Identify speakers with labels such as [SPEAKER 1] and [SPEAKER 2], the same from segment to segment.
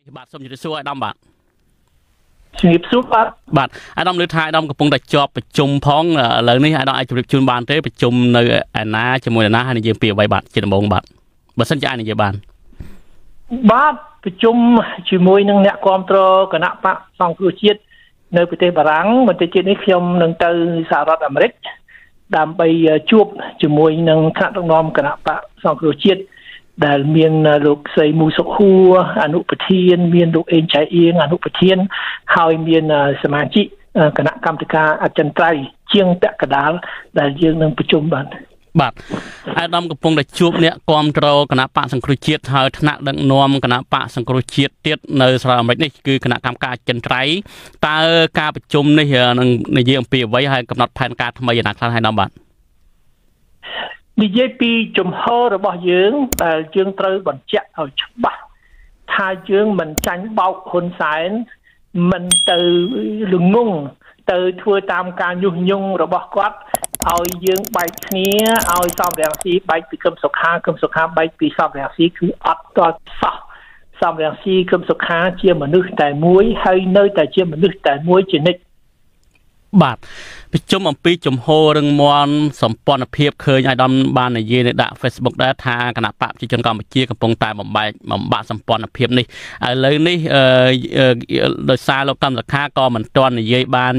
[SPEAKER 1] បាទសូមជម្រាបសួរអាដាមបាទ
[SPEAKER 2] ជំរាបសួរ
[SPEAKER 1] បាទអាដាមលើថាអាដាមកំពុងតែជាប់ប្រជុំផងឥឡូវនេះអាដាមអាចជម្រាបជូនបានទេប្រជុំនៅឯណាជាមួយណាហើយនិយាយពីអ្វីបាទជាដំបូងបាទបើសិនជាអាចនិយាយបាន
[SPEAKER 2] បាទប្រជុំជាមួយនឹងអ្នកគ្រប់គ្រងគណៈបកសង្គ្រោះជាតិនៅប្រទេសបារាំងបន្តិចទៀតនេះខ្ញុំនឹងទៅសហរដ្ឋអាមេរិកដើម្បីជួបជាមួយនឹងថ្នាក់ដឹកនាំគណៈបកសង្គ្រោះជាតិដែលមានលោកស្រីមូសុខួរអនុប្រធានមានលោកអេងចៃអៀងអនុប្រធានហើយមានសមាជិកគណៈកម្មាធិការអចិន្ត្រៃយ៍ជាងពាក់កណ្ដាលដែលយើងនឹងប្រជុំបាទ
[SPEAKER 1] អាដាមកំពុងតែជួបអ្នកគ្រប់គ្រងគណៈបកសង្គ្រោះជាតិហើយថ្នាក់ដឹកនាំគណៈបកសង្គ្រោះជាតិទៀតនៅសហរដ្ឋអាមេរិកនេះគឺគណៈកម្មការអចិន្ត្រៃយ៍តើការប្រជុំនេះនឹងនិយាយអំពីអ្វីហើយកំណត់ផែនការថ្មីយ៉ាងណាខ្លះហើយអាដាមបាទ
[SPEAKER 2] និយាយពីជំហររបស់យើងដែលយើងត្រូវបញ្ជាក់ឲ្យច្បាស់ថាយើងមិនចាញ់បោកហ៊ុនសែនមិនទៅល្ងងទៅធ្វើតាមការញុះញង់របស់គាត់ឲ្យយើងបែកគ្នាឲ្យសំរងស៊ីបែកពីគឹមសុខាបែកពីសំរងស៊ីគឺអត់ទាល់សោះសំរងស៊ីគឹមសុខាជាមនុស្សតែមួយហើយនៅតែជាមនុស្សតែមួយជានិច្ច
[SPEAKER 1] បាទប្រជុំអំពីជំហររឹងមាំសម្ព័ន្ធភាពឃើញអាដាមបាននិយាយនៅដាក់ Facebook ដែរថាគណៈបកប្រជាជនកម្ពុជាកំពុងតែបំបាក់សម្ព័ន្ធភាពនេះឥឡូវនេះដោយសារលោកកម្មសខាក៏មិនទាន់និយាយបាន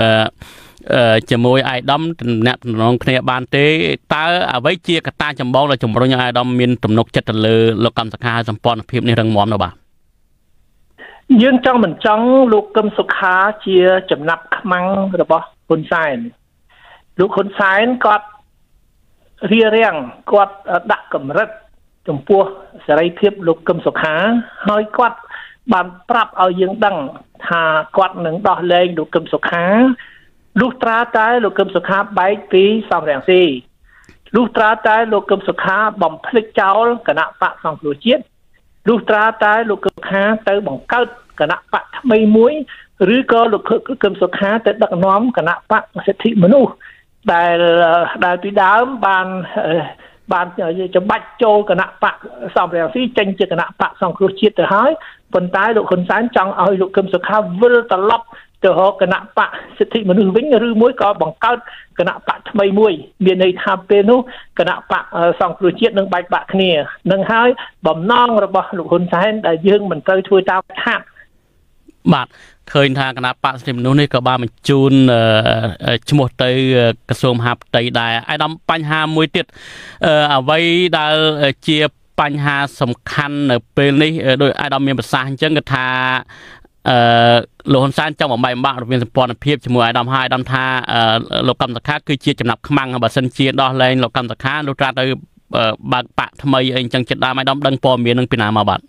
[SPEAKER 1] ជាមួយអាយដាមទំនាក់ទំនងគ្នាបានទេតើអ្វីជាកត្តាចម្បងដែលជំរុញឲ្យអាយដាមមានទំនុកចិត្តទៅលើលោកកម្មសខាសម្ព័ន្ធភាពនេះរឹងមាំនោះបាទ
[SPEAKER 2] យើងចង់មិនចង់លោកកឹមសុខាជាចំណាប់ខ្មាំងរបស់ហ៊ុនសែនលោកហ៊ុនសែនគាត់រៀបរៀងគាត់ដាក់កម្រិតចំពោះសេរីភាពលោកកឹមសុខាហើយគាត់បានប្រាប់ឲ្យយើងដឹងថាគាត់នឹងដោះលែងលោកកឹមសុខាលុះត្រាតែលោកកឹមសុខាបែកពីសំរងស៊ីលុះត្រាតែលោកកឹមសុខាបំភ្លេចចោលគណៈបកសង្គ្រោះជាតិលុះត្រាតែលោកកឹមសុខាទៅបង្កើតគណៈបកថ្មីមួយឬក៏លោកកឹមសុខាទៅដឹកនាំគណៈបកសិទ្ធិមនុស្សដែលពីដើមបានច្បាច់ចូលគណៈបកសំរងស៊ីចេញជាគណៈបកសង្គ្រោះជាតិទៅហើយប៉ុន្តែលោកហ៊ុនសែនចង់ឲ្យលោកកឹមសុខាវិលត្រឡប់ទៅរកគណៈបកសិទ្ធិមនុស្សវិញឬមួយក៏បង្កើតគណៈបកថ្មីមួយមានន័យថាពេលនោះគណៈបកសង្គ្រោះជាតិនឹងបែកបាក់គ្នានឹងហើយបំណងរបស់លោកហ៊ុនសែនដែលយើងមិនត្រូវធ្វើតាមខាត់
[SPEAKER 1] បាទឃើញថាគណៈបកសិទ្ធិមនុស្សនេះក៏បានបញ្ជូនឈ្មោះទៅក្រសួងមហាផ្ទៃដែរអាយដាមបញ្ហាមួយទៀតអ្វីដែលជាបញ្ហាសំខាន់នៅពេលនេះដោយអាយដាមមានប្រសាសន៍អញ្ចឹងគឺថាលោកហ៊ុនសែនចង់បំបែកបំបាក់រវាងសម្ព័ន្ធភាពជាមួយអាយដាមហើយអាយដាមថាលោកកម្មសខាគឺជាចំណាប់ខ្មាំងបើសិនជាដោះលែងលោកកម្មសខាលោកត្រាទៅបើកបកថ្មីអីអញ្ចឹងចិត្តដើមអាយដាមដឹងព័ត៌មាននឹងពីណាមកបាទ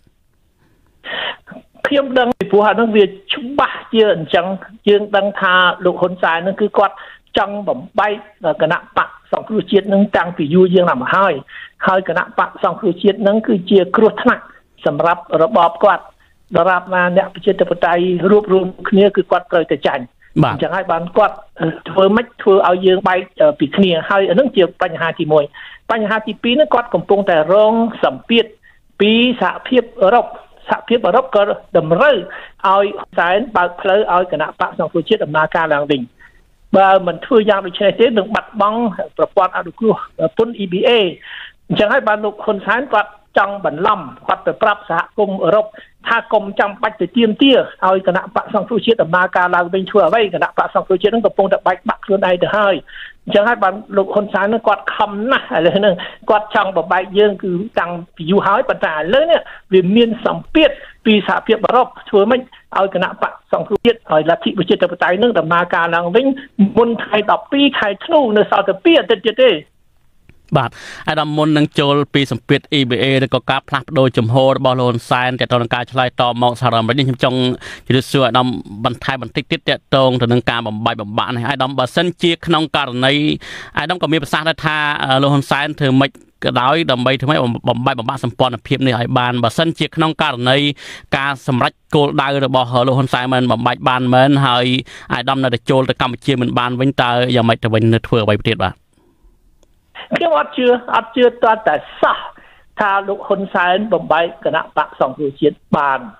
[SPEAKER 2] ខ្ញុំដឹងពីព្រោះអានោះវាច្បាស់ជាអញ្ចឹងយើងដឹងថាលោកហ៊ុនសែននឹងគឺគាត់ចង់បំបែកគណៈបកសង្គ្រោះជាតិនឹងតាំងពីយូរយើងណាស់មកហើយគណៈបកសង្គ្រោះជាតិនឹងគឺជាគ្រោះថ្នាក់សម្រាប់របបគាត់ដរាបណាអ្នកប្រជាធិបតេយ្យរួបរวมគ្នាគឺគាត់ត្រូវតែចាញ់អញ្ចឹងហើយបានគាត់ធ្វើម៉េចធ្វើឲ្យយើងបែកពីគ្នាហើយអានឹងជាបញ្ហាទី1បញ្ហាទី2នោះគាត់កំពុងតែរងសម្ពាធពីសហភាពអឺរ៉ុបក៏តម្រូវឲ្យសែនបើកផ្លូវឲ្យគណៈបកសង្គ្រោះជាតិដំណើរការឡើងវិញបើមិនធ្វើយ៉ាងដូចនេះទេនឹងបាត់បង់ប្រព័ន្ធអនុគ្រោះពន្ធ EBA អញ្ចឹងហើយបានលោកហ៊ុនសែនគាត់ចង់បន្លំគាត់ទៅប្រាប់សហគមន៍អឺរ៉ុបថាកុំចាំបាច់ទៅទាមទារឲ្យគណៈបកសង្គ្រោះជាតិដំណើរការឡើងវិញធ្វើអ្វីគណៈបកសង្គ្រោះជាតិនឹងកំពុងតែបែកបាក់ខ្លួនឯងទៅហើយអញ្ចឹងហើយបានលោកហ៊ុនសែននឹងគាត់ខំណាស់ឥឡូវហ្នឹងគាត់ចង់បបែកយើងគឺតាំងពីយូរហើយប៉ុន្តែឥឡូវនេះវាមានសម្ពាធពីសហភាពអឺរ៉ុបធ្វើម៉េចឲ្យគណៈបកសង្គ្រោះជាតិឲ្យលទ្ធិប្រជាធិបតេយ្យនឹងដំណើរការឡើងវិញមុនថ្ងៃ12ខែធ្នូនៅសល់តែ2អាទិត្យទៀតទេ
[SPEAKER 1] បាទអាដាមមុននឹងចូលពីសម្ពាធ EBA ឬក៏ការផ្លាស់ប្ដូរជំហររបស់លោកហ៊ុនសែនទាក់ទងនឹងការឆ្លើយតបមកសហរដ្ឋអាមេរិកនេះខ្ញុំចង់ជម្រាបសួរអាដាមបន្ថែមបន្តិចទៀតទាក់ទងទៅនឹងការបំបែកបំបាក់នេះអាដាមបើសិនជាក្នុងករណីអាដាមក៏មានប្រសាសន៍ដែរថាលោកហ៊ុនសែនធ្វើម៉េចក៏ដោយដើម្បីធ្វើម៉េចបំបែកបំបាក់សម្ព័ន្ធភាពនេះឲ្យបានបើសិនជាក្នុងករណីការសម្រេចគោលដៅរបស់លោកហ៊ុនសែនមិនបំបែកបានមែនហើយអាដាមនៅតែចូលទៅកម្ពុជាមិនបានវិញតើយ៉ាងម៉េចទៅវិញនៅធ្វើអ្វីទៀតបាទ
[SPEAKER 2] ខ្ញុំអត់ជឿតតែសោះថាលោកហ៊ុនសែនបំបែកគណៈបកសង្គ្រោះជាតិបាន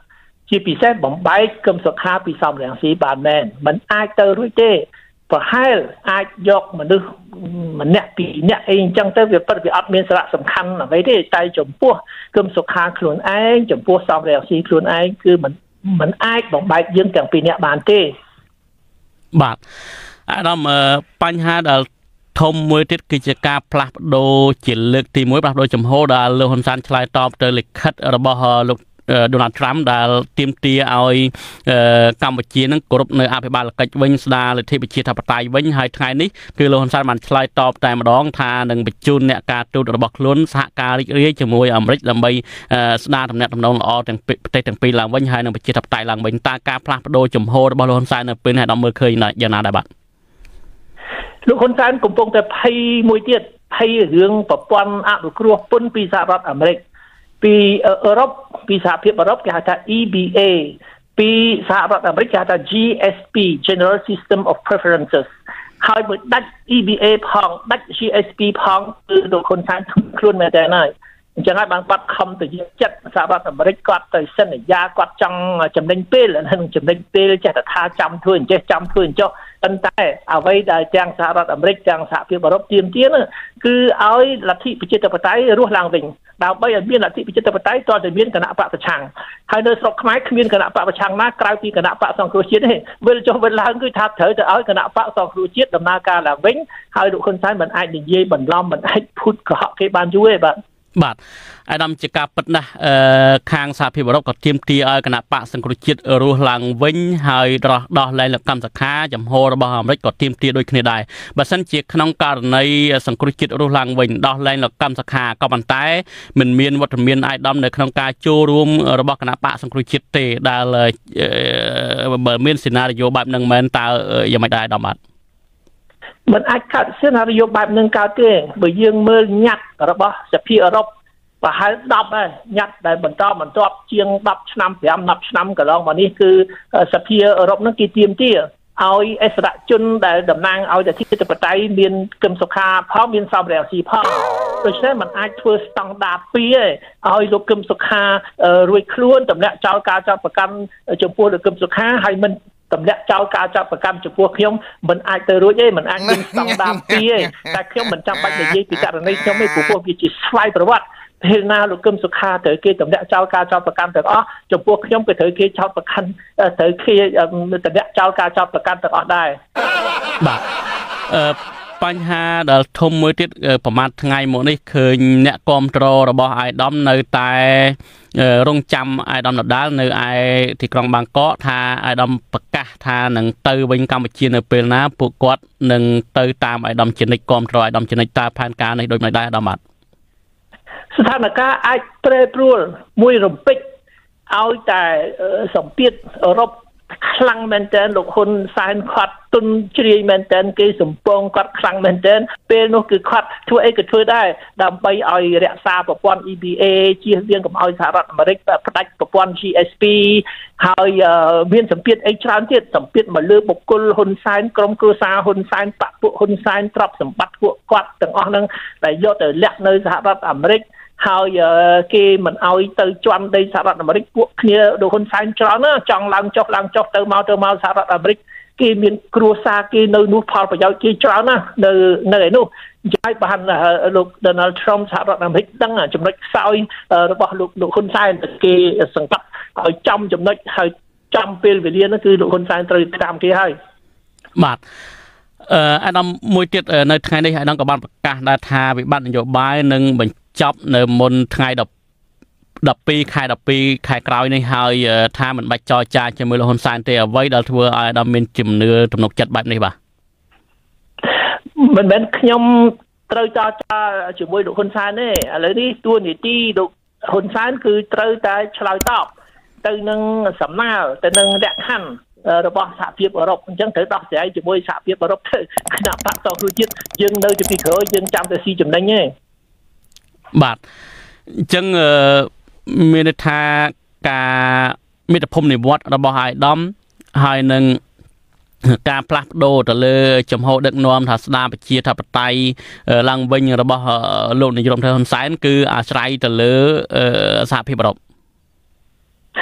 [SPEAKER 2] ជាពិសេសបំបែកគឹមសុខាពីសំរងស៊ីបានមែនมันអាចទៅរួចទេប្រហែលអាចយកមនុស្សម្នាក់ពីរនាក់អីអញ្ចឹងទៅវាពិតវាអត់មានសារៈសំខាន់អ្វីទេតែចំពោះគឹមសុខាខ្លួនឯងចំពោះសំរងស៊ីខ្លួនឯងគឺมันអាចបំបែកយើងទាំងពីរនាក់បានទេ
[SPEAKER 1] បាទអាដាមបញ្ហាដែលធំមួយទៀតគឺជាការផ្លាស់ប្ដូរជាលើកទី1ផ្លាស់ប្ដូរចំហដែលលោកហ៊ុនសែនឆ្លើយតបទៅលិខិតរបស់លោកDonald Trump ដែលទាមទារឲ្យកម្ពុជានឹងគោរពនៅអភិបាលកិច្ចវិញស្ដារលទ្ធិប្រជាធិបតេយ្យវិញហើយថ្ងៃនេះគឺលោកហ៊ុនសែនបានឆ្លើយតបតែម្ដងថានឹងបញ្ជូនអ្នកការទូតរបស់ខ្លួនសហការរីករាយជាមួយអាមេរិកដើម្បីស្ដារទំនាក់ទំនងល្អទាំងប្រទេសទាំងពីរឡើងវិញហើយនឹងប្រជាធិបតេយ្យឡើងវិញតើការផ្លាស់ប្ដូរចំហរបស់លោកហ៊ុនសែននៅពេលនេះដល់មើលឃើញយ៉ាងណាដែរបាទ
[SPEAKER 2] លោកហ៊ុនសែនកំពុងតែភ័យមួយទៀតភ័យរឿងប្រព័ន្ធអនុគ្រោះពន្ធពីសហរដ្ឋអាមេរិកពីអឺរ៉ុបពីសហភាពអឺរ៉ុបគេហៅថា EBA ពីសហរដ្ឋអាមេរិកគេហៅថា GSP General System of Preferences ហើយមួយដាច់ EBA ផងដាច់ GSP ផងគឺលោកហ៊ុនសែនខ្លួនមែនតើហើយអញ្ចឹងហើយបានបាត់ខំទៅយកចិត្តសហរដ្ឋអាមេរិកគាត់ទៅសន្យាគាត់ចង់ចំណេញពេលនឹងចំណេញពេលចេះតែថាចាំធ្វើអញ្ចេះចាំធ្វើអញ្ចោះប៉ុន្តែអ្វីដែលទាំងសហរដ្ឋអាមេរិកទាំងសហភាពអឺរ៉ុបទាមទារគឺឲ្យលទ្ធិប្រជាធិបតេយ្យរស់ឡើងវិញដើម្បីឲ្យមានលទ្ធិប្រជាធិបតេយ្យតើតែមានគណៈបកប្រឆាំងហើយនៅស្រុកខ្មែរគ្មានគណៈបកប្រឆាំងណាក្រៅពីគណៈបកសង្គ្រោះជាតិទេវិលចុះវិលឡើងគឺថាត្រូវទៅឲ្យគណៈបកសង្គ្រោះជាតិដំណើរការឡើងវិញហើយលោកហ៊ុនសែនមិនអាចនិយាយបន្លំមិនអាចភូតកុហកគេបានយូរទេ
[SPEAKER 1] បាទអាដាមជាការពិតណាស់ខាងសហភាពអឺរ៉ុបក៏ទាមទារឲ្យគណៈបកសង្គ្រោះជាតិរស់ឡើងវិញហើយដោះលែងលោកកម្មសខាចំហរបស់អាមេរិកក៏ទាមទារដូចគ្នាដែរបើសិនជាក្នុងករណីសង្គ្រោះជាតិរស់ឡើងវិញដោះលែងលោកកម្មសខាក៏ប៉ុន្តែមិនមានវត្តមានអាយដាមនៅក្នុងការចូលរួមរបស់គណៈបកសង្គ្រោះជាតិទេដែលបើមានសេណារីយ៉ូបែបហ្នឹងមែនតើយ៉ាងម៉េចដែរអាដាមបាទ
[SPEAKER 2] มันអាចកើតសេណារីយ៉ូបែបនឹងកើតទេបើយើងមើលញត្តិរបស់សភាអឺរ៉ុបប្រហែល10ហើយញត្តិដែលបន្តបន្ទាប់ជាង10ឆ្នាំ5-10ឆ្នាំកន្លងមកនេះគឺសភាអឺរ៉ុបនឹងគេទាមទារឲ្យអិសរាជជនដែលតំណាងឲ្យលទ្ធិប្រជាធិបតេយ្យមានគឹមសុខាផងមានសំរងស៊ីផងដូច្នេះมันអាចធ្វើស្តង់ដារ2ឲ្យលោកគឹមសុខារួចខ្លួនទម្លាក់ចោលការចោទប្រកាន់ចំពោះលោកគឹមសុខាហើយមិនទម្លាក់ចោលការចាប់ប្រកាន់ចំពោះខ្ញុំមិនអាចទៅរួចទេមិនអាចមានស្តង់ដារ2ទេតែខ្ញុំមិនចាំបាច់និយាយពីករណីខ្ញុំទេព្រោះវាជាស្វ័យប្រវត្តិពេលណាលោកគឹមសុខាត្រូវគេទម្លាក់ចោលការចោទប្រកាន់ទាំងអស់ចំពោះខ្ញុំក៏ត្រូវគេចោទប្រកាន់ត្រូវគេទម្លាក់ចោលការចោទប្រកាន់ទាំងអស់ដែរ
[SPEAKER 1] បាទបញ្ហាដែលធំមួយទៀតប្រហែលថ្ងៃមកនេះឃើញអ្នកគាំទ្ររបស់អាយដាមនៅតែរងចាំអាយដាមដដាលនៅឯទីក្រុងបាងកកថាអាយដាមប្រកាសថានឹងទៅវិញកម្ពុជានៅពេលណាពួកគាត់នឹងទៅតាមអាយដាមជានិច្ចគាំទ្រអាយដាមជានិច្ចតើផែនការនេះដូចមិនដែរអាយដាមបាទ
[SPEAKER 2] ស្ថានភាពអាចប្រែប្រួលមួយរំពេចឲ្យតែសម្ពាធអឺរ៉ុបខ្លាំងមែនតើលោកហ៊ុនសែនគាត់ទុនជ្រាយមែនតើគេសំពងគាត់ខ្លាំងមែនតើពេលនោះគឺគាត់ធ្វើអីក៏ធ្វើដែរដើម្បីឲ្យរក្សាប្រព័ន្ធ EBA ជៀសវាងកុំឲ្យសហរដ្ឋអាមេរិកផ្ដាច់ប្រព័ន្ធ GSP ហើយមានសម្ពាធអីច្រើនទៀតសម្ពាធមកលើបុគ្គលហ៊ុនសែនក្រុមគ្រួសារហ៊ុនសែនបពុហ៊ុនសែនទ្រព្យសម្បត្តិពួកគាត់ទាំងអស់ហ្នឹងដែលយកទៅលាក់នៅសហរដ្ឋអាមេរិកហើយគេមិនអោយទៅជន់ដីសហរដ្ឋអាមេរិកពួកគ្នាលោកហ៊ុនសែនច្រើនណាចង់ឡើងចុះទៅមកសហរដ្ឋអាមេរិកគេមានគ្រួសារគេនៅនោះផលប្រយោជន៍គេច្រើនណានៅឯនោះចាយបានលោក Donald Trump សហរដ្ឋអាមេរិកដឹងចំណុចខ្សោយរបស់លោកហ៊ុនសែនគេសង្កត់ឲ្យចំចំណុចហើយចំពេលវេលានោះគឺលោកហ៊ុនសែនត្រូវតាមគេហើយ
[SPEAKER 1] បាទអាដាមមួយទៀតនៅថ្ងៃនេះអាដាមក៏បានប្រកាសដែរថាវិបត្តិនយោបាយនឹងបញ្ចប់នៅមុនថ្ងៃ12ខែក្រោយនេះហើយថាមិនបាច់ចរចាជាមួយលោកហ៊ុនសែនទេអ្វីដែលធ្វើឲ្យអាដាមមានជំនឿទំនុកចិត្តបែបនេះបាទ
[SPEAKER 2] មិនមែនខ្ញុំត្រូវចរចាជាមួយលោកហ៊ុនសែនទេឥឡូវនេះតួនាទីលោកហ៊ុនសែនគឺត្រូវតែឆ្លើយតបទៅនឹងសំណើទៅនឹងលក្ខខណ្ឌរបស់សហភាពអឺរ៉ុបអញ្ចឹងត្រូវដោះស្រាយជាមួយសហភាពអឺរ៉ុបទៅគណៈបកសង្គ្រោះជាតិយើងនៅពីក្រោយយើងចាំតែស៊ីចំណេញទេ
[SPEAKER 1] បាទអញ្ចឹងមានន័យថាការមេត្តាភូមិនិវត្តរបស់អាយដាមហើយនឹងការផ្លាស់ប្ដូរទៅលើចំហដឹកនាំថាស្ដារប្រជាធិបតេយ្យឡើងវិញរបស់លោកនាយរដ្ឋមន្ត្រីហ៊ុនសែនគឺអាស្រ័យទៅលើសហភាពអឺរ៉ុប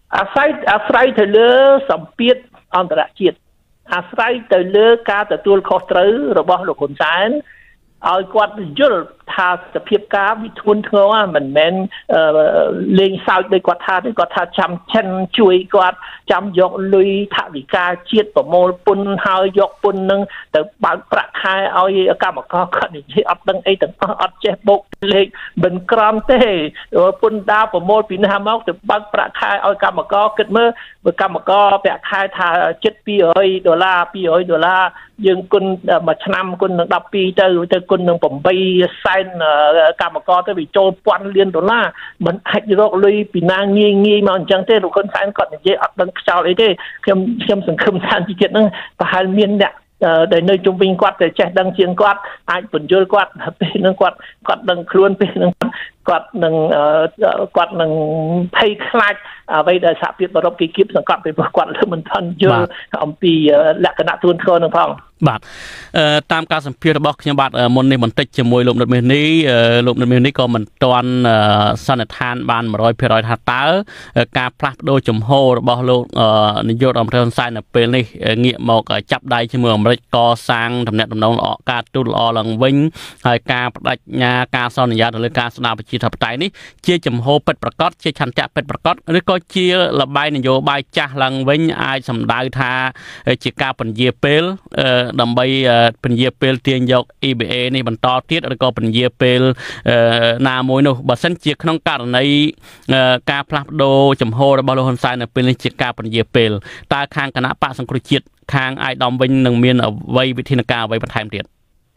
[SPEAKER 2] អាស្រ័យទៅលើសម្ពាធអន្តរជាតិអាស្រ័យទៅលើការទទួលខុសត្រូវរបស់លោកហ៊ុនសែនឲ្យគាត់យល់ថាសភាពការវាធ្ងន់ធ្ងរមិនមែនលេងសើចដោយគាត់ថាទេគាត់ថាចាំចិនជួយគាត់ចាំយកលុយថវិកាជាតិប្រមូលពន្ធហើយយកពន្ធនឹងទៅបើកប្រាក់ខែឲ្យកម្មករគាត់និយាយអត់ដឹងអីទាំងអស់អត់ចេះបូកលេខមិនក្រំទេពន្ធដារប្រមូលពីណាមកទៅបើកប្រាក់ខែឲ្យកម្មករគិតមើលកម្មករប្រាក់ខែថាជិត$200 $200យើងគុណមួយឆ្នាំគុណនឹង12ទៅគុណនឹង8សែនកម្មករទៅវាចូល$1,000,000,000មិនអាចរកលុយពីណាងាយមកអញ្ចឹងទេលោកហ៊ុនសែនគាត់និយាយអត់ដឹងខ្យល់អីទេខ្ញុំសង្ឃឹមថាជាតិហ្នឹងប្រហែលមានអ្នកដែលនៅជុំវិញគាត់តែចេះដឹងជាងគាត់អាចបញ្យល់គាត់ពេលហ្នឹងគាត់ដឹងខ្លួនពេលហ្នឹងគាត់នឹងភ័យខ្លាចអ្វីដែលសហភាពអឺរ៉ុបគេគៀបសង្កត់ពីព្រោះគាត់លើមិនទាន់យល់អំពីលក្ខណៈទួនធ្ងរនឹងផង
[SPEAKER 1] បាទតាមការសម្ភាសរបស់ខ្ញុំបាទមុននេះបន្តិចជាមួយលោកនិតមាសនេះក៏មិនទាន់សន្និដ្ឋានបាន 100% ថាតើការផ្លាស់ប្ដូរជំហររបស់លោកនាយករដ្ឋមន្ត្រីហ៊ុនសែននៅពេលនេះងាកមកចាប់ដៃជាមួយអាមេរិកកសាងទំនាក់ទំនងល្អការទូតល្អឡើងវិញហើយការបដិញ្ញាការសន្យាទៅលើការស្ដារប្រជាធិបតេយ្យនេះជាជំហរពិតប្រាកដជាឆន្ទៈពិតប្រាកដឬក៏ជាលបាយនយោបាយចាស់ឡើងវិញអាចសម្ដៅថាជាការពន្យាពេលដើម្បីពន្យាពេលទាញយក EBA នេះបន្តទៀតឬក៏ពន្យាពេលណាមួយនោះបើសិនជាក្នុងករណីការផ្លាស់ប្ដូរចំហរបស់លោកហ៊ុនសែននៅពេលនេះជាការពន្យាពេលតើខាងគណៈបកសង្គ្រោះជាតិខាងអាយដាមវិញនឹងមានអ្វីវិធានការអ្វីបន្ថែមទៀត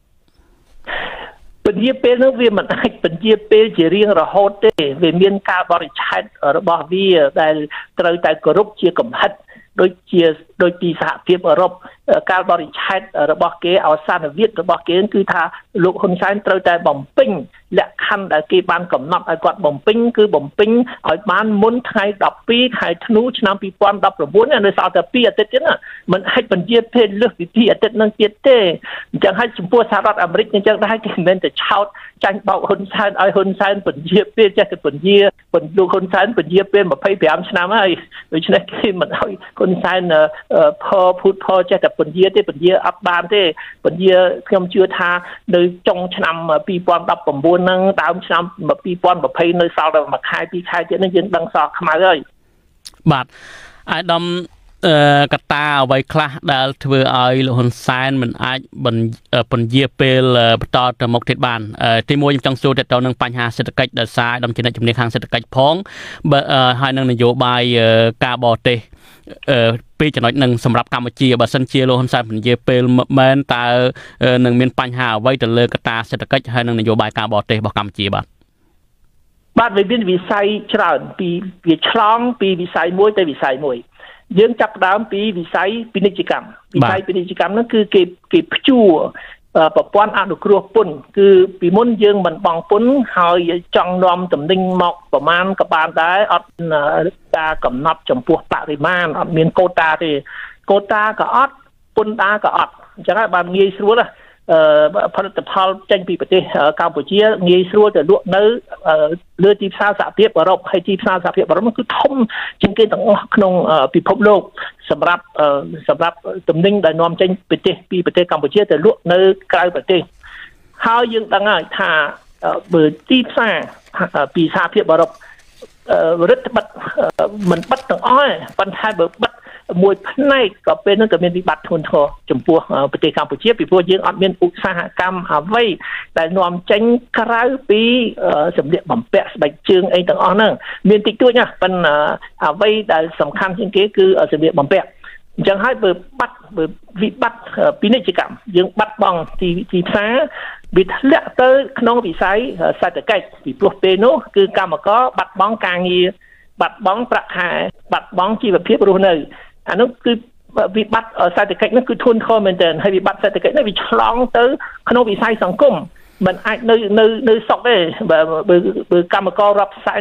[SPEAKER 2] ពន្យាពេលនោះវាមិនអាចពន្យាពេលជារៀងរហូតទេវាមានការបរិច្ឆេទរបស់វាដែលត្រូវតែគោរពជាកំហិតដូចពីសហភាពអឺរ៉ុបការបរិច្ឆេទរបស់គេអសានវិទ្យរបស់គេគឺថាលោកហ៊ុនសែនត្រូវតែបំពេញលក្ខខណ្ឌដែលគេបានកំណត់ឲ្យគាត់បំពេញគឺបំពេញឲ្យបានមុនថ្ងៃ12ខែធ្នូឆ្នាំ2019នៅសល់តែ2អាទិត្យទៀតណាមិនអាចពន្យាពេលលើសពី2អាទិត្យនឹងទៀតទេអញ្ចឹងហើយចំពោះសហរដ្ឋអាមេរិកអញ្ចឹងដែរគេមិនមែនតែឆោតចាញ់បោកហ៊ុនសែនឲ្យហ៊ុនសែនពន្យាពេលចេះតែពន្យាលោកហ៊ុនសែនពន្យាពេល25ឆ្នាំហើយដូច្នេះគេមិនឲ្យហ៊ុនសែនផលចេះតែពន្យាទេពន្យាអត់បានទេពន្យាខ្ញុំជឿថានៅចុងឆ្នាំ2019ហ្នឹងដើមឆ្នាំ2020នៅសល់តែមួយខែពីរខែទៀតនេះយើងដឹងសល់ខ្មៅហើយ
[SPEAKER 1] បាទអាយដាមកត្តាអ្វីខ្លះដែលធ្វើឲ្យលោកហ៊ុនសែនមិនអាចពន្យាពេលបន្តទៅមុខទៀតបានទីមួយខ្ញុំចង់សួរទៅនឹងបញ្ហាសេដ្ឋកិច្ចដែលសារដំជំនាញខាងសេដ្ឋកិច្ចផងហើយនឹងនយោបាយការបរទេសពីចំណុចនឹងសម្រាប់កម្ពុជាបើសិនជាលោកហ៊ុនសែនពន្យាពេលមែនតើនឹងមានបញ្ហាអ្វីទៅលើកត្តាសេដ្ឋកិច្ចហើយនឹងនយោបាយការបរទេសរបស់កម្ពុជាបាទ
[SPEAKER 2] វាមានវិស័យច្រើនពីវាឆ្លងពីវិស័យមួយទៅវិស័យមួយយើងចាប់ផ្ដើមពីវិស័យពាណិជ្ជកម្មវិស័យពាណិជ្ជកម្មហ្នឹងគឺគេព្យួរប្រព័ន្ធអនុគ្រោះពន្ធគឺពីមុនយើងមិនបង់ពន្ធហើយចង់នាំតំណែងមកប្រមាណក៏បានដែរអត់ការកំណត់ចំពោះបរិមាណអត់មានកូតាទេកូតាក៏អត់ពន្ធដារក៏អត់អញ្ចឹងហើយបានងាយស្រួលផលិតផលចេញពីប្រទេសកម្ពុជាងាយស្រួលទៅលក់នៅលើទីផ្សារសហភាពអឺរ៉ុបហើយទីផ្សារសហភាពអឺរ៉ុបគឺធំជាងគេទាំងអស់ក្នុងពិភពលោកសម្រាប់ទំនិញដែលនាំចេញពីប្រទេសកម្ពុជាទៅលក់នៅក្រៅប្រទេសហើយយើងដឹងហើយថាបើទីផ្សារពីសហភាពអឺរ៉ុបរដ្ឋបិទមិនបិទទាំងអស់ទេប៉ុន្តែបើបិទមួយផ្នែកក៏ពេលនោះក៏មានវិបត្តិធ្ងន់ធ្ងរចំពោះប្រទេសកម្ពុជាពីព្រោះយើងអត់មានឧស្សាហកម្មអ្វីដែលនាំចេញក្រៅពីសម្លៀកបំពាក់ស្បែកជើងអីទាំងអស់ហ្នឹងមានតិចតួចណាប៉ុន្តែអ្វីដែលសំខាន់ជាងគេគឺសម្លៀកបំពាក់អញ្ចឹងហើយបើវិបត្តិពាណិជ្ជកម្មយើងបាត់បង់ទីផ្សារវាធ្លាក់ទៅក្នុងវិស័យសេដ្ឋកិច្ចពីព្រោះពេលនោះគឺកម្មករបាត់បង់ការងារបាត់បង់ប្រាក់ខែបាត់បង់ជីវភាពរស់នៅអានោះគឺវិបត្តិសេដ្ឋកិច្ចនោះគឺធនធានមែនទែនហើយវិបត្តិសេដ្ឋកិច្ចនោះវាឆ្លងទៅក្នុងវិស័យសង្គមមិនអាចនៅសុខទេបើកម្មកររាប់សែនអ្នក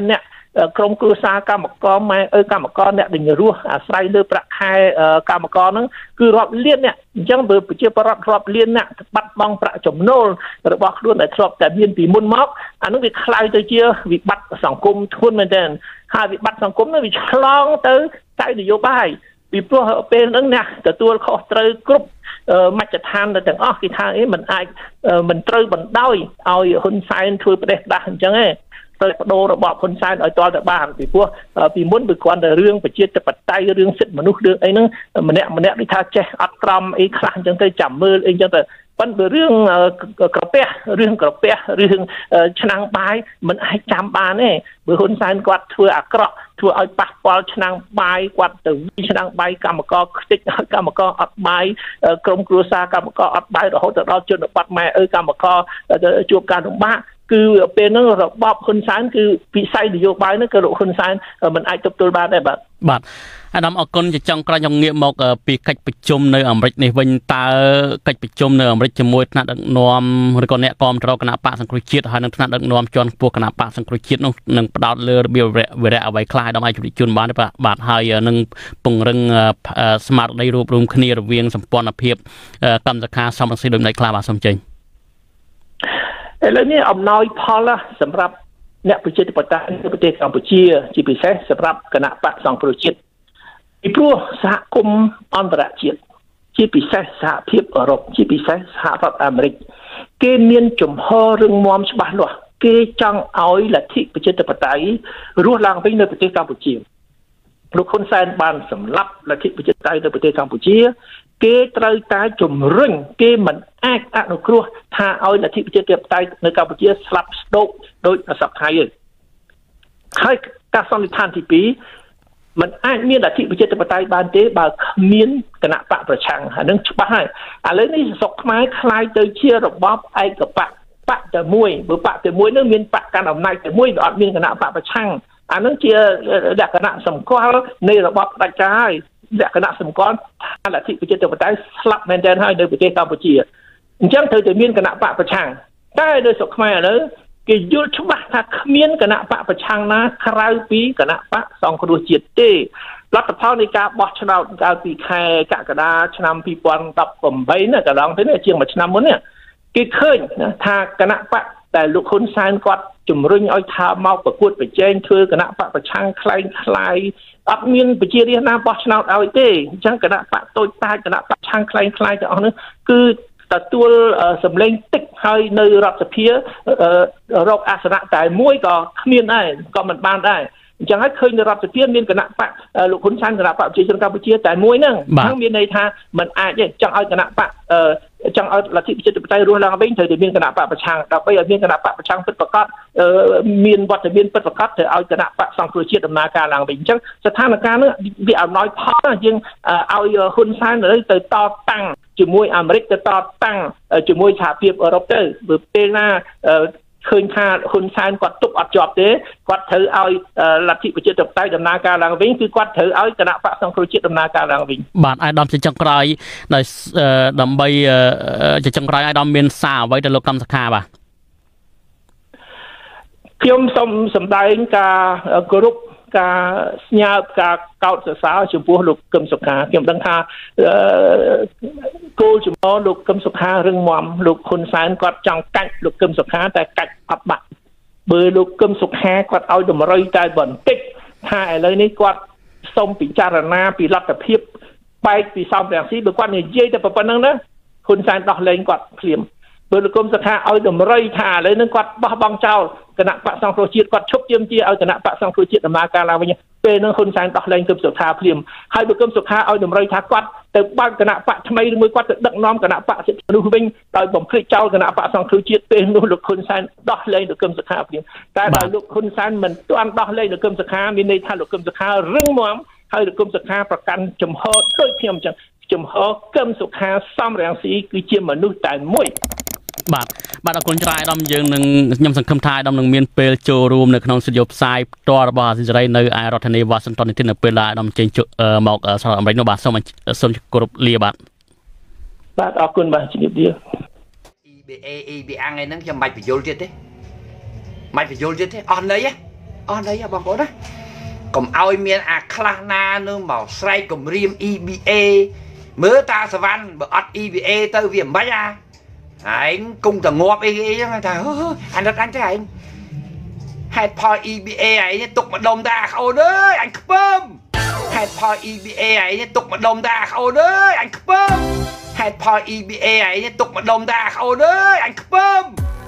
[SPEAKER 2] ក្រុមគ្រួសារកម្មករម៉ែកម្មករអ្នកដែលរស់អាស្រ័យលើប្រាក់ខែកម្មករហ្នឹងគឺរាប់លានអ្នកអញ្ចឹងបើប្រជាពលរដ្ឋរាប់លានអ្នកបាត់បង់ប្រាក់ចំណូលរបស់ខ្លួនដែលធ្លាប់តែមានពីមុនមកអានោះវាខ្លាយទៅជាវិបត្តិសង្គមធ្ងន់មែនទែនហើយវិបត្តិសង្គមនោះវាឆ្លងទៅតែនយោបាយពីព្រោះពេលហ្នឹងអ្នកទទួលខុសត្រូវគ្រប់មជ្ឈដ្ឋានទាំងអស់គេថាមិនអាចមិនត្រូវបណ្ដោយឲ្យហ៊ុនសែនធ្វើប្រទេសដាស់អញ្ចឹងឯងត្រូវបដូររបបហ៊ុនសែនឲ្យតទៅបានពីព្រោះពីមុនវាគ្រាន់តែរឿងប្រជាធិបតេយ្យរឿងសិទ្ធិមនុស្សរឿងអីហ្នឹងម្នាក់ដូចថាចេះអត់ក្រមអីខ្លះអញ្ចឹងទៅចាំមើលអីអញ្ចឹងទៅប៉ុន្តែរឿងក្រពះរឿងឆ្នាំងបាយមិនអាចចាំបានទេបើហ៊ុនសែនគាត់ធ្វើអាក្រក់ធ្វើឲ្យប៉ះពាល់ឆ្នាំងបាយគាត់ទៅឆ្នាំងបាយកម្មករខ្ទេចឲ្យកម្មករអត់បាយក្រុមគ្រួសារកម្មករអត់បាយរហូតទៅដល់ជនបទម៉ែកម្មករជួបការលំបាកគឺពេលហ្នឹងរបបហ៊ុនសែនគឺវិស័យនយោបាយហ្នឹងក៏លោកហ៊ុនសែនមិនអាចទប់ទល់បានដែរបាទ
[SPEAKER 1] អាដាមអរគុណជាចុងក្រោយខ្ញុំងាកមកពីកិច្ចប្រជុំនៅអាមេរិកនេះវិញតើកិច្ចប្រជុំនៅអាមេរិកជាមួយថ្នាក់ដឹកនាំឬក៏អ្នកគាំទ្រគណៈបកសង្គ្រោះជាតិហើយនឹងថ្នាក់ដឹកនាំជាន់ខ្ពស់គណៈបកសង្គ្រោះជាតិនោះនឹងផ្ដោតលើរបៀបវិរៈអ្វីខ្លះដល់ឲ្យជម្រាបជូនបានទេបាទហើយនឹងពង្រឹងស្មារតីរួបរวมគ្នារវាងសម្ព័ន្ធភាពកម្មសខាសំរងស៊ីដោយម្ដេចខ្លះបាទសូមចេញ
[SPEAKER 2] ឥឡូវនេះអំណោយផលសម្រាប់អ្នកប្រជាធិបតេយ្យនៅប្រទេសកម្ពុជាជាពិសេសសម្រាប់គណៈបកសង្គ្រោះជាតិពីព្រោះសហគមន៍អន្តរជាតិជាពិសេសសហភាពអឺរ៉ុបជាពិសេសសហរដ្ឋអាមេរិកគេមានជំហររឹងមាំច្បាស់លាស់គេចង់ឲ្យលទ្ធិប្រជាធិបតេយ្យរស់ឡើងវិញនៅប្រទេសកម្ពុជាលោកហ៊ុនសែនបានសម្លាប់លទ្ធិប្រជាធិបតេយ្យនៅប្រទេសកម្ពុជាគេត្រូវតែជំរុញគេមិនអាចអនុគ្រោះថាឲ្យលទ្ធិប្រជាធិបតេយ្យនៅកម្ពុជាស្លាប់ស្ដោកដោយអសព្វថ្ងៃទេហើយការសន្និដ្ឋានទី2มันអាចមានលទ្ធិប្រជាធិបតេយ្យបានទេបើគ្មានគណៈបកប្រឆាំងអានឹងច្បាស់ហើយឥឡូវនេះស្រុកខ្មែរคล้ายទៅជារបបឯកបកតែមួយបើបកតែមួយនោះមានបកកាន់អំណាចតែមួយវាអត់មានគណៈបកប្រឆាំងអានឹងជាលក្ខណៈសម្គាល់នៃរបបផ្ដាច់ការហើយលក្ខណៈសម្គាល់ថាលទ្ធិប្រជាធិបតេយ្យស្លាប់មែនទែនហើយនៅប្រទេសកម្ពុជាអញ្ចឹងត្រូវតែមានគណៈបកប្រឆាំងតែដោយស្រុកខ្មែរឥឡូវគេយល់ច្បាស់ថាគ្មានគណៈបកប្រឆាំងណាក្រៅពីគណៈបកសង្គ្រោះជាតិទេលទ្ធផលនៃការបោះឆ្នោតកាលពីខែកក្កដាឆ្នាំ2018ណាកន្លងទៅនេះជាងមួយឆ្នាំមុននេះគេឃើញថាគណៈបកតែលោកហ៊ុនសែនគាត់ជំរុញឲ្យថាមកប្រកួតប្រជែងធ្វើគណៈបកប្រឆាំងคล้ายអត់មានប្រជារាស្ត្រណាបោះឆ្នោតឲ្យទេអញ្ចឹងគណៈបកតូចតាចគណៈបកឆាំងคล้ายទាំងអស់នោះគឺទទួលសម្លេងតិចហើយនៅរដ្ឋសភារកអាសនៈតែមួយក៏គ្មានដែរក៏មិនបានដែរអញ្ចឹងហើយឃើញនៅរដ្ឋសភាមានគណៈបកលោកហ៊ុនសែនគណៈបកប្រជាជនកម្ពុជាតែមួយហ្នឹងអញ្ចឹងមានន័យថាមិនអាចទេចង់ឲ្យគណៈបកចង់ឲ្យលទ្ធិប្រជាធិបតេយ្យរស់ឡើងវិញត្រូវតែមានគណៈបកប្រឆាំងដើម្បីឲ្យមានគណៈបកប្រឆាំងពិតប្រាកដមានវត្តមានពិតប្រាកដត្រូវឲ្យគណៈបកសង្គ្រោះជាតិដំណើរការឡើងវិញអញ្ចឹងស្ថានភាពនេះវាអំណោយផលយើងឲ្យហ៊ុនសែនទៅតតាំងជាមួយអាមេរិកទៅតតាំងជាមួយសហភាពអឺរ៉ុបទៅបើពេលណាឃើញថាហ៊ុនសែនគាត់ទប់អត់ជាប់ទេគាត់ត្រូវឲ្យលទ្ធិប្រជាធិបតេយ្យដំណើរការឡើងវិញគឺគាត់ត្រូវឲ្យគណៈបកសង្គ្រោះជាតិដំណើរការឡើងវិញ
[SPEAKER 1] បាទអាយដាមជាចុងក្រោយដើម្បីជាចុងក្រោយអាយដាមមានសារអ្វីទៅលោកកម្មសខាបាទ
[SPEAKER 2] ខ្ញុំសូមសម្ដែងការគោរពការស្ញើការកោតសរសើរចំពោះលោកកឹមសុខាខ្ញុំដឹងថាគោលចំហលោកកឹមសុខារឹងមាំលោកហ៊ុនសែនគាត់ចង់កាច់លោកកឹមសុខាតែកាច់អត់បាក់បើលោកកឹមសុខាគាត់ឲ្យតម្រុយតែបន្តិចថាឥឡូវនេះគាត់សូមពិចារណាពីលទ្ធភាពបែកពីសំរងស៊ីបើគាត់និយាយតែប៉ុណ្្នឹងណាហ៊ុនសែនដោះលែងគាត់ភ្លាមបើលោកកឹមសុខាឲ្យតម្រុយថាឥឡូវនេះគាត់បោះបង់ចោលគណៈបកសង្គ្រោះជាតិគាត់ឈប់ទាមទារឲ្យគណៈបកសង្គ្រោះជាតិដំណើរការឡើងវិញពេលហ្នឹងហ៊ុនសែនដោះលែងកឹមសុខាភ្លាមហើយបើកឹមសុខាឲ្យតម្រុយថាគាត់ទៅបើកគណៈបកថ្មីឬមួយគាត់ទៅដឹកនាំគណៈបកសិទ្ធិមនុស្សវិញដោយបំភ្លេចចោលគណៈបកសង្គ្រោះជាតិពេលនោះលោកហ៊ុនសែនដោះលែងលោកកឹមសុខាភ្លាមតែបើលោកហ៊ុនសែនមិនទាន់ដោះលែងលោកកឹមសុខាមានន័យថាលោកកឹមសុខារឹងមាំហើយលោកកឹមសុខាប្រកាន់ចំហដូចខ្ញុំអញ្ចឹងចំហកឹមសុខាសំរងស៊ីគឺជាមនុស្សតែមួយ
[SPEAKER 1] បាទអរគុណច្រើនអាដាមយើងនឹងខ្ញុំសង្ឃឹមថាអាដាមនឹងមានពេលចូលរួមនៅក្នុងស្ទូឌីយោផ្សាយផ្ទាល់របស់អាស៊ីសេរីនៅឯរដ្ឋធានី Washington នេះនៅពេលអាដាមចេញមកសហរដ្ឋអាមេរិកនោះបាទសូមគោរពលាបាទ
[SPEAKER 2] អរគុណបាទជំរាបលា
[SPEAKER 3] EBA ឯហ្នឹងខ្ញុំមិនបាច់បញ្យល់ទៀតទេអស់ន័យទេ đây bằng bố đấy còn ao miền Aklana nữa màu say cùng riêng EBA mới ta sẽ văn bởi EBA tới viêm bách à anh cùng thằng ngọt EBA thằng anh rất anh thế anh hai poi EBA ấy tục mà đồng ta khâu đấy anh bơm hai poi EBA ấy tục mà đồng ta khâu đấy anh bơm hai poi EBA ấy tục mà đồng ta khâu đấy anh bơm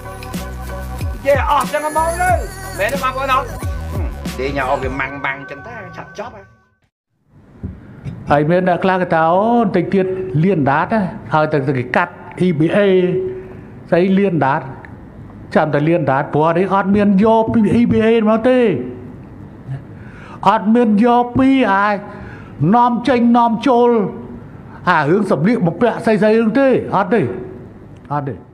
[SPEAKER 3] yeah chẳng có mong đâu mẹ nó mong có đâu đi nhau về măng băng chân ta chặt chóp á
[SPEAKER 4] ai miền đã là cái táo tình tiết liên đát á hơi từ cái cắt EBA giấy liên đát chạm tới liên đát của đấy ọt miền vô EBA mà tê ọt miền vô pi ai nom tranh nom chôn hướng sập liệm một bẹ xây xây hướng tê ọt đi